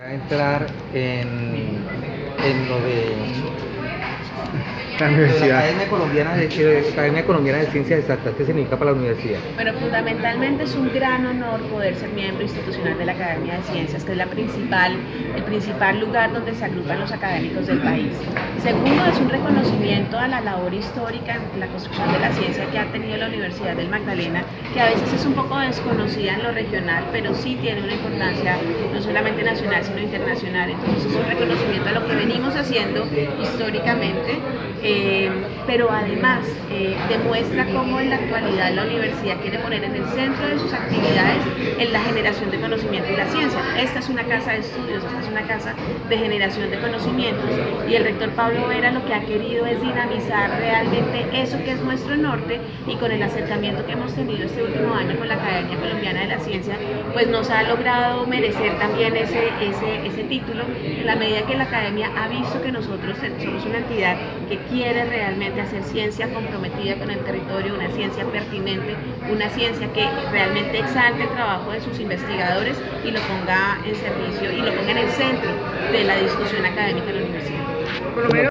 A entrar en lo de La la universidad. Academia Colombiana de Ciencias Exactas. ¿Qué significa para la universidad? Bueno, fundamentalmente es un gran honor poder ser miembro institucional de la Academia de Ciencias, que es el principal lugar donde se agrupan los académicos del país. Segundo, es un reconocimiento a la labor histórica en la construcción de la ciencia que ha tenido la Universidad del Magdalena, que a veces es un poco desconocida en lo regional, pero sí tiene una importancia no solamente nacional, sino internacional. Entonces es un reconocimiento a lo que venimos haciendo históricamente, pero además demuestra cómo en la actualidad la universidad quiere poner en el centro de sus actividades en la generación de conocimiento y la ciencia. Esta es una casa de estudios, esta es una casa de generación de conocimientos, y el rector Pablo Vera lo que ha querido es dinamizar realmente eso que es nuestro norte, y con el acercamiento que hemos tenido este último año con la Academia Colombiana de la Ciencia, pues nos ha logrado merecer también ese título, en la medida que la Academia ha visto que nosotros somos una entidad que quiere realmente hacer ciencia comprometida con el territorio, una ciencia pertinente, una ciencia que realmente exalte el trabajo de sus investigadores y lo ponga en servicio y lo ponga en el centro de la discusión académica en la universidad.